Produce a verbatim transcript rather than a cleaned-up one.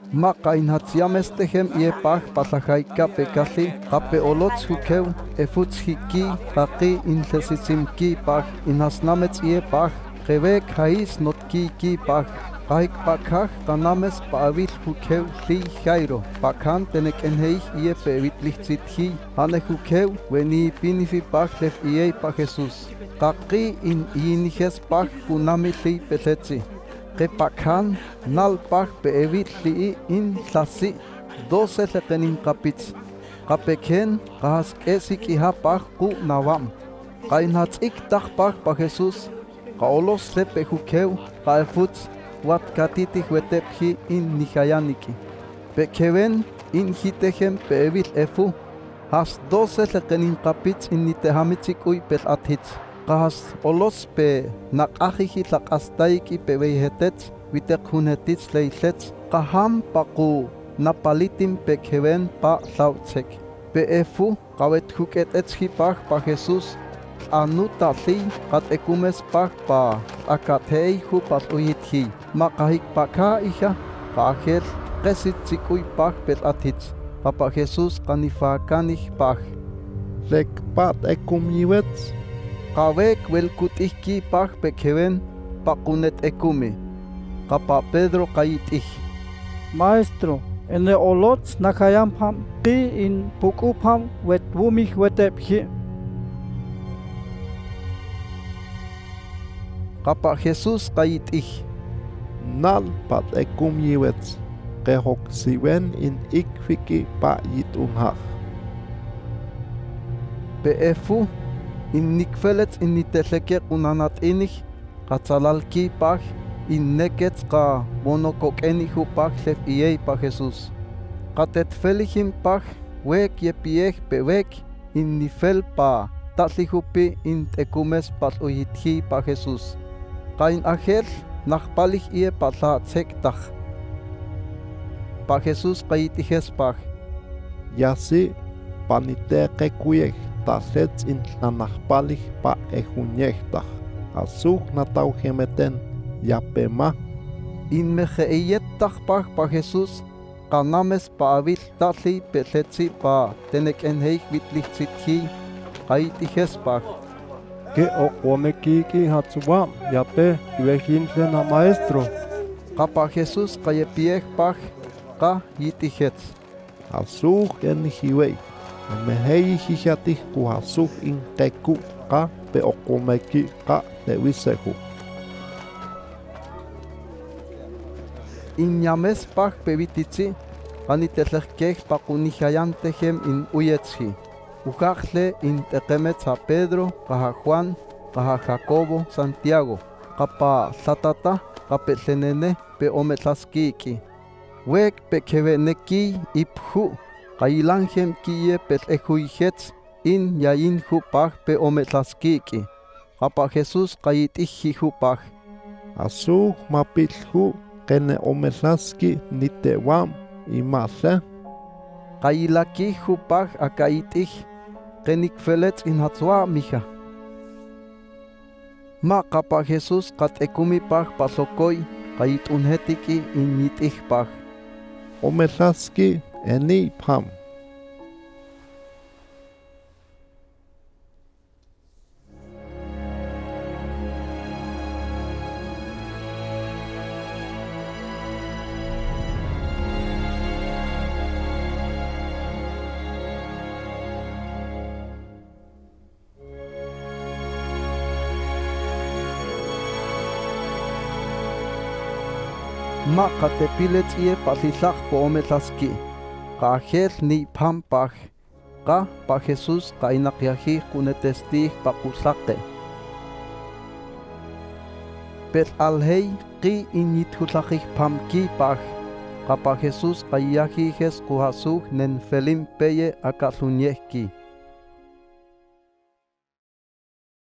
Maqa inhatsiamestehem iepaj pasajaika pekali kape olots hukeu efuts hiki kaki intlesisimki paj inhasnamets iepaj kebek hais notki ki paj kaik pakaj kanames paavil hukeu li jairo pakan tenek enheij iepe evitlichitji hane hukeu weni pinifi paj lef iei pa Jesus kaki in inijes paj kunami li peletzi Kepakan nalpaj peevit li in tlasi doce lekenin kapitz kapeken kahas esik ihapaj ku nawam kainhatsik takpaj pa Jesus kaolos lepe hukeu kaefuts wat katiti huetepji in nihayaniki pekeven in hitejem peevit efu has doce lekenin kapitz in nitehamitsik uy pel athitz kahas olos pe nakahiji takastaiki pe veihetets vitek hunetits leitets kaham paku napalitim pe keven pa lautsek pe efu kawet huket etskipaj pa Jesus anuta li kat ekumes paj pa akathei hupat uyitji makahik paka ija kahel kesit tsikuy paj pet atits papa Jesus kanifakanij paj lek pat ekumiwets Kawek welkutihki paj pekeven pakunet ekumi. Kapa Pedro kayitih. Maestro, ene olots nakayam pam ki in pukupam wet wumih wetephi. Kapa Jesus kayitih. Nal pat ekumiwets kehok siwen in ikfiki pa yitunhak. Peefu in nikfelets in niteleke kunanat inih katsalalki paj in nekets ka monokokenihu paj lef iei pa Jesus katet felihim paj wek yepiej pewek in nifel pa tatlihupi in tekumes pal uyitji pa Jesus kain ajel nakpalih ie patla tsektaj pa Jesus kayitijes paj yasi paniteke kuyej tasets in nanahpalih pa ejuñehtah asuh natau gemeten yapema in mejeiyettaj paj pa Jesus kanames pa avil tatli peletzi pa tenek enheij vitlichitji kayitijes paj ke okomekiki hatsuwa yape iwejintle na maestro kapa Jesus kayepiej paj ka yitijets asuh enijiwei mehei hijatih kuhasuh in teku ka pe okomeki ka tewisehu in nyames paj pevititzi kanitelejkej pakunijayantejem in uyetzi ujajle in tekemetz a Pedro kaha Juan kaha Jacobo Santiago kapa tlatata kapetlenene pe ometlaskiki wek pe keveneki iphu Kailanjem kiye pet ejuijets in yayin hupaj pe ometlaskiki. Kapa Jesus kayitiji hupaj. Asuh mapilhu kene ometlaski nitewam imase. Kailaki hupaj akayitij kenikfelets in hatzwa mija. Ma kapa Jesus kat ekumi paj pasokoy kayitunhetiki in yitij paj. Ometlaski eni pam. Ma katepilets ie patilaj po ometlaski. Kajel ni pam paj. Ka pa Jesus kainakyajij kunetestij pakusake. Per alhei ki inyithulajij pam ki paj. Ka pa Jesus kayajijes kuhasuj nen felim peye akalunyehki.